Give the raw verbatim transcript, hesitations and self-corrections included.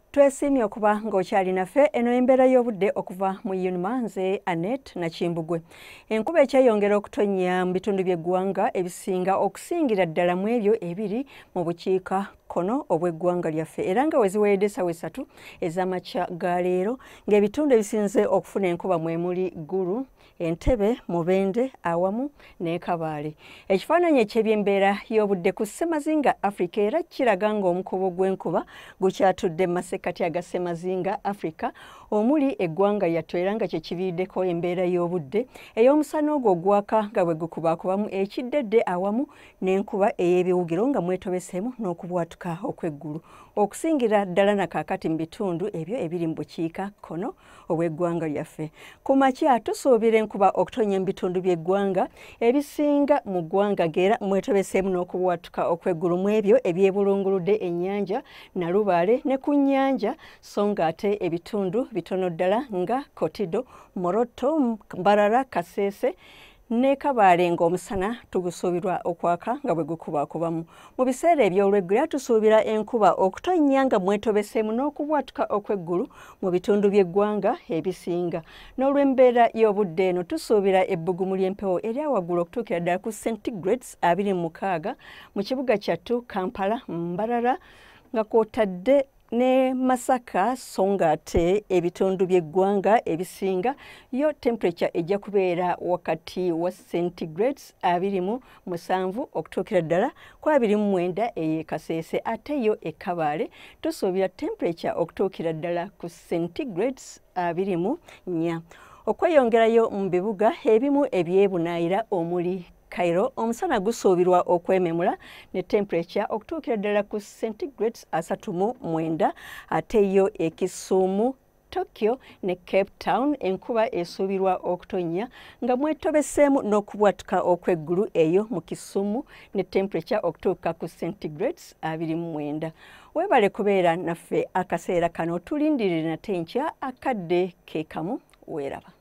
Twesimye okuba ng'okyali naffe eno embeera y'obudde okuva mu Unima nze Annet na Kimbugwe. Enkuba ekyeyongera okutonnya mu bitundu by'eggwanga ebisinga okusingira ddala mu ebyo ebiri mu bukiika kono obw'eggwanga lyaffe era nga weziweredde essaawa essatu ez'amakya ga leero ng'ebitundu ebisinze okufuna enkuba mwe muli Gulu, Entebbe, Mubende awamu ne Kabale. Ekifaananyi eky'ebyembeera y'obudde ku Ssemazinga Africa era kiraga ng'omukubo gw'enkuba gukyatudde mu masekkati aga Ssemazinga Africa omuli eggwanga lyattu era nga kye kiviiriddeko embeera y'obudde ey'omusana ogwo ogwaka nga bwe gukubaakubamu ekiddedde awamu n'enkuba ey'ebiwugiro nga mwetobeseemu n'okubwatuka okw'eggulu okusingira ddala na kaakati mu bitundu ebyo ebiri mu bukiika kono obw'eggwanga lyaffe. Ku makya tusuubira enkuba okutonya mu bitundu by'eggwanga ebisinga mu ggwanga ng'era mwetobeseemu n'okubwatuka okw'eggulu mu ebyo ebyebulunguludde ennyanja Nalubaale ne ku nnyanja so ng'ate ebitundu bitono ddala nga Kotido, Moroto, Mbarara, Kasese ne Kabale ng'omusana tugusuubirwa okwaka nga bwe gukubaakubamu. Mu biseera eby'olweggulo tusuubira enkuba okutonnya nga mwetobeseemu n'okubwatuka okw'eggulu mu bitundu by'eggwanga ebisinga. N'olw'embeera y'obudde eno tusuubira ebbugumu ly'empewo erya waggulu okutuukira ddala ku centigrades abiri mu mukaaga mu kibuga kyattu Kampala, Mbarara nga kw'otadde ne Masaka so ng'ate ebitundu by'eggwanga ebisinga yo temperature ejja kubeera wakati wa centigrades abiri mu musanvu okutuukira ddala ku abiri mu mwenda ey'e Kasese ate yo e Kabale tusuubira temperature okutuukira ddala ku centigrades abiri mu nnya. Okweyongerayo mu bibuga ebimu ebyebunaayira omuli Cairo omusana gusuubirwa okwememula ne temperature okutuukira ddala ku centigrades asatu mu mwenda ate yo e Kisumu, Tokyo ne Cape Town enkuba esuubirwa okutonnya nga mwetobeseemu n'okubwatuka okw'eggulu eyo mu Kisumu ne temperature okutuuka ku centigrades abiri mu mwenda. Weebale kubeera naffe akaseera kano tulindirire nate enkya akadde ke kamu weeraba.